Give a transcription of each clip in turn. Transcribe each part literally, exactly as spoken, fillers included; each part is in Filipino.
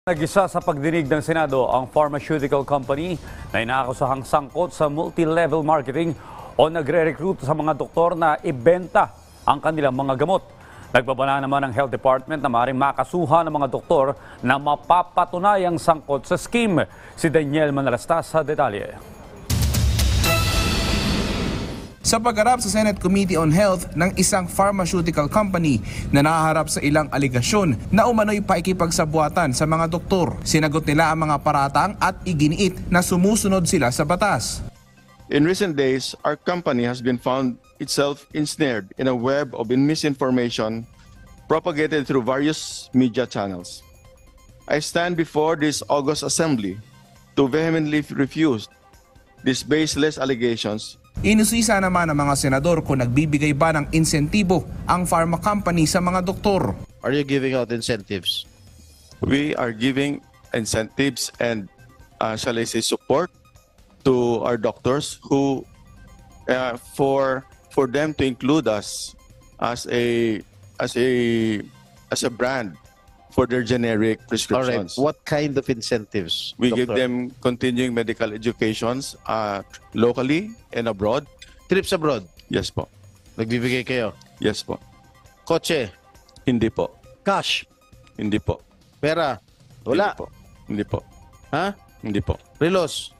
Nag-isa sa pagdinig ng Senado ang pharmaceutical company na inaakusahang sangkot sa multi-level marketing o nagre-recruit sa mga doktor na ibenta ang kanilang mga gamot. Nagbabala naman ang Health Department na maaaring makasuhan ng mga doktor na mapapatunayang sangkot sa scheme. Si Daniel Manalastas sa detalye. Sa pagharap sa Senate Committee on Health ng isang pharmaceutical company na nahaharap sa ilang aligasyon na umano'y paikipagsabuatan sa mga doktor, sinagot nila ang mga paratang at iginiit na sumusunod sila sa batas. In recent days, our company has been found itself ensnared in a web of misinformation propagated through various media channels. I stand before this august assembly to vehemently refuse these baseless allegations. Inusisa naman ng mga senador kung nagbibigay ba ng insentibo ang pharma company sa mga doktor. Are you giving out incentives? We are giving incentives and, uh, shall I say, support to our doctors who, uh, for for them to include us as a as a as a brand for their generic All right. prescriptions. What kind of incentives? We give Doctor? them continuing medical educations uh, locally and abroad. Trips abroad. Yes po. Nagbibigay kayo. Yes po. Kotse. Hindi po. Cash. Hindi po. Pera. Wala. Hindi po. Hindi po. Ha? Hindi po. Relos.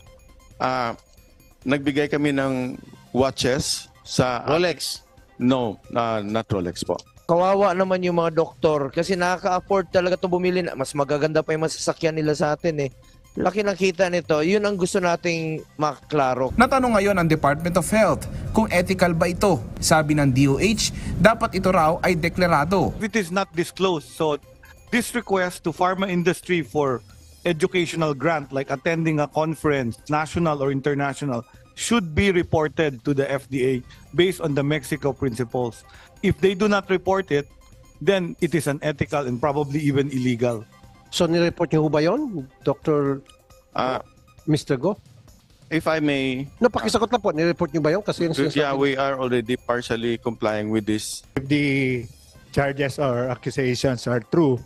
Ah, nagbigay kami ng watches sa Rolex. No, uh, not Rolex po. Kawawa naman yung mga doktor kasi nakaka-afford talaga ito bumili. Na. Mas magaganda pa yung masasakyan nila sa atin eh. Laki ng kita nito. Yun ang gusto nating maklaro. Natanong ngayon ang Department of Health kung ethical ba ito. Sabi ng D O H, dapat ito raw ay deklarado. It is not disclosed. So this request to pharma industry for educational grant like attending a conference, national or international, should be reported to the F D A based on the Mexico principles. If they do not report it, then it is unethical and probably even illegal. So nireport niyo ho ba yun, Doctor Ah, Mister Go? if I may, Napakisagot lang po, nireport niyo ba yun? Kasi yung yeah, sinasabi- we are already partially complying with this. If the charges or accusations are true,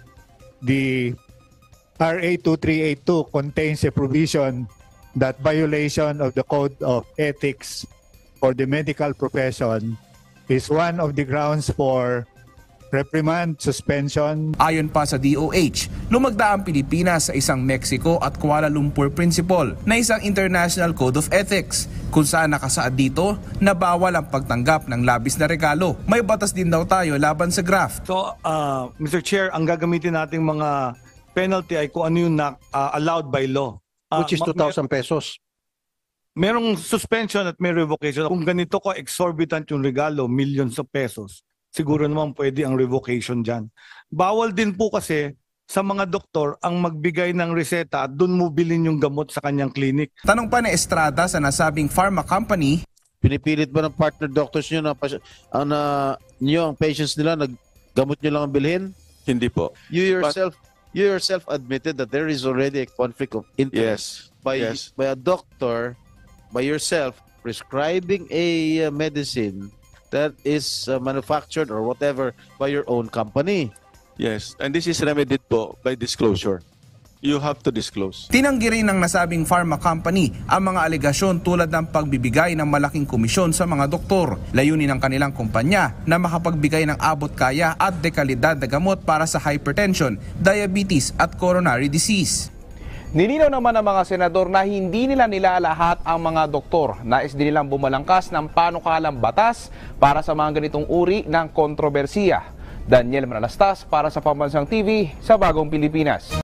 the R A two three eight two contains a provision that violation of the Code of Ethics for the medical profession is one of the grounds for reprimand, suspension. Ayon pa sa D O H, lumagda ang Pilipinas sa isang Mexico at Kuala Lumpur Principle na isang International Code of Ethics kung saan nakasaad dito na bawal ang pagtanggap ng labis na regalo. May batas din daw tayo laban sa graft. So, uh, Mister Chair, ang gagamitin nating mga penalty ay kung ano yung na, uh, allowed by law. Uh, which is ma- two thousand pesos. Merong suspension at may revocation. Kung ganito ko exorbitant yung regalo, millions of pesos, siguro naman pwede ang revocation dyan. Bawal din po kasi sa mga doktor ang magbigay ng reseta at doon mo bilhin yung gamot sa kanyang clinic. Tanong pa ni Estrada sa nasabing pharma company, Pinipilit ba ng partner doctors nyo na, pas- ang, na nyo, ang patients nila, naggamot nyo lang ang bilhin? Hindi po. You yourself, you yourself admitted that there is already a conflict of interest Yes. by yes. by a doctor, by yourself prescribing a uh, medicine that is uh, manufactured or whatever by your own company. Yes. And this is remedied po by disclosure. You have to disclose. tinanggi rin ng nasabing pharma company ang mga alegasyon tulad ng pagbibigay ng malaking komisyon sa mga doktor. Layunin ng kanilang kumpanya na makapagbigay ng abot kaya at dekalidad na gamot para sa hypertension, diabetes at coronary disease. Nilinaw naman ng mga senador na hindi nila nilalahat ang mga doktor. Nais din nilang bumalangkas ng panukalang batas para sa mga ganitong uri ng kontrobersiya. Daniel Manalastas para sa Pambansang T V sa Bagong Pilipinas.